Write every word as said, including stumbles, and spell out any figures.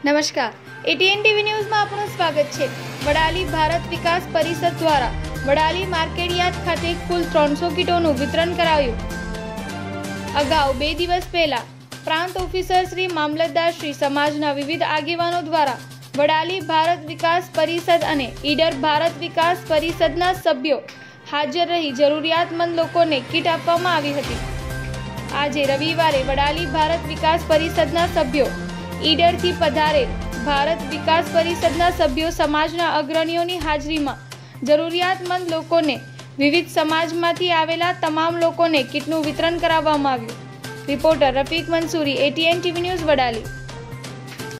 નમસ્કાર, ATN TV ન્યૂઝમાં આપનું સ્વાગત છે। વડાલી ભારત વિકાસ પરિષદ દ્વારા વડાલી માર્કેટયાર્ડ ખાતે કુલ ત્રણસો કીટોનું વિતરણ કરાયું। અગાઉ બે દિવસ પહેલા પ્રાંત ઓફિસર શ્રી, મામલતદાર શ્રી, સમાજના વિવિધ આગેવાનો દ્વારા વડાલી ભારત વિકાસ પરિષદ અને ઈડર ભારત વિકાસ પરિષદના સભ્યો હાજર રહી જરૂરિયાતમંદ લોકોને કીટ આપવામાં આવી હતી। આજે રવિવારે વડાલી ભારત વિકાસ પરિષદના સભ્યો ઈડરથી પધારેલ ભારત વિકાસ પરિષદના સભ્યો સમાજના અગ્રણીઓની હાજરીમાં જરૂરિયાતમંદ લોકોને વિવિધ સમાજમાંથી આવેલા તમામ લોકોને કીટનું વિતરણ કરાવવામાં આવ્યું। Reporter Rafiq Mansuri, ATN TV news, Vadali.